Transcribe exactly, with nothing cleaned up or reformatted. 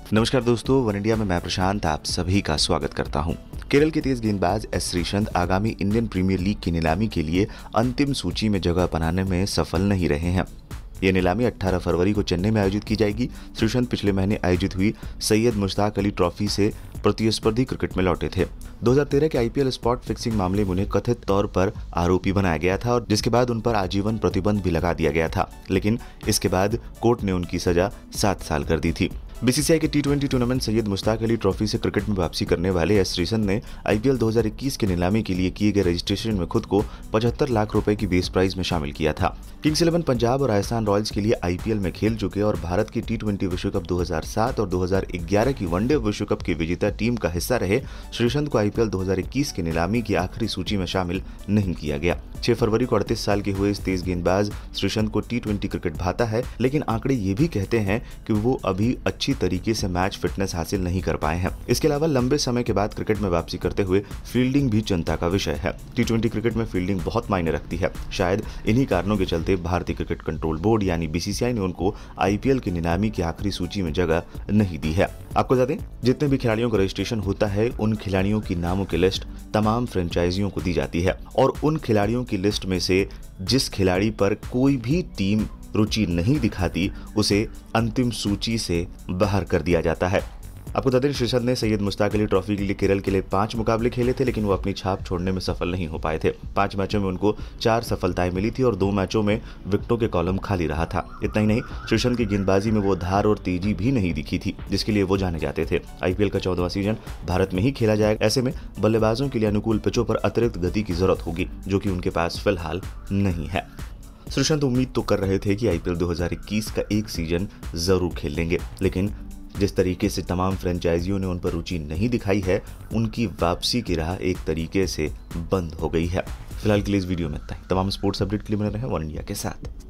नमस्कार दोस्तों, one India में मैं प्रशांत आप सभी का स्वागत करता हूं। केरल के तेज गेंदबाज एस श्रीसंत आगामी इंडियन प्रीमियर लीग की नीलामी के लिए अंतिम सूची में जगह बनाने में सफल नहीं रहे हैं। ये नीलामी अठारह फरवरी को चेन्नई में आयोजित की जाएगी। श्रीसंत पिछले महीने आयोजित हुई सैयद मुश्ताक अली ट्रॉफी से प्रतिस्पर्धी क्रिकेट में लौटे थे। दो हज़ार तेरह के आईपीएल स्पॉट फिक्सिंग मामले में उन्हें कथित तौर पर आरोपी बनाया गया था और जिसके बाद उन पर आजीवन प्रतिबंध भी लगा दिया गया था, लेकिन इसके बाद कोर्ट ने उनकी सजा सात साल कर दी थी। बीसीसीआई के T twenty tournament Syed Mushtaq Ali trophy से क्रिकेट में वापसी करने वाले एस श्रीसंत ने आईपीएल दो हज़ार इक्कीस की नीलामी के लिए किए गए रजिस्ट्रेशन में खुद को पचहत्तर लाख रुपए की बेस प्राइस में शामिल किया था। किंग्स इलेवन पंजाब और राजस्थान रॉयल्स के लिए आईपीएल में खेल चुके और भारत की टी ट्वेंटी विश्व कप दो हज़ार सात और दो हज़ार ग्यारह की वनडे विश्व कप की विजेता टीम का हिस्सा रहे श्रीसंत को आईपीएल दो हज़ार इक्कीस की नीलामी की आखिरी सूची में शामिल नहीं किया गया। छह फरवरी को अड़तीस साल के हुए इस तेज गेंदबाज श्रीसंत को टी ट्वेंटी क्रिकेट भाता है, लेकिन आंकड़े ये भी कहते हैं कि वो अभी अच्छी तरीके से मैच फिटनेस हासिल नहीं कर पाए हैं। इसके अलावा लंबे समय के बाद क्रिकेट में वापसी करते हुए फील्डिंग भी चिंता का विषय है। टी ट्वेंटी क्रिकेट में फील्डिंग बहुत मायने रखती है। शायद इन्हीं कारणों के चलते भारतीय क्रिकेट कंट्रोल बोर्ड यानी बीसीसीआई ने उनको आईपीएल की नीलामी की आखिरी सूची में जगह नहीं दी है। आपको बता दें, जितने भी खिलाड़ियों का रजिस्ट्रेशन होता है उन खिलाड़ियों की नामों की लिस्ट तमाम फ्रेंचाइजियों को दी जाती है और उन खिलाड़ियों की लिस्ट में से जिस खिलाड़ी पर कोई भी टीम रुचि नहीं दिखाती उसे अंतिम सूची से बाहर कर दिया जाता है। आपको बता दें, श्रीसंत ने सैयद मुश्ताक अली ट्रॉफी के लिए केरल के लिए पांच मुकाबले खेले थे, लेकिन वो अपनी छाप छोड़ने में सफल नहीं हो पाए थे। पांच मैचों में उनको चार सफलताएं मिली थी और दो मैचों में विकेटों के कॉलम खाली रहा था। इतना ही नहीं, श्रीसंत की गेंदबाजी में वो धार और तेजी भी नहीं दिखी थी जिसके लिए वो जाने जाते थे। आईपीएल का चौदहवां सीजन भारत में ही खेला जाएगा। ऐसे में बल्लेबाजों के लिए अनुकूल पिचों पर अतिरिक्त गति की जरूरत होगी, जो कि उनके पास फिलहाल नहीं है। श्रीसंत उम्मीद तो कर रहे थे कि आईपीएल दो हज़ार इक्कीस का एक सीजन जरूर खेल लेंगे, लेकिन जिस तरीके से तमाम फ्रेंचाइजियों ने उन पर रुचि नहीं दिखाई है, उनकी वापसी की राह एक तरीके से बंद हो गई है। फिलहाल के लिए इस वीडियो में इतना ही। तमाम स्पोर्ट्स अपडेट के लिए बने रहें वन इंडिया के साथ।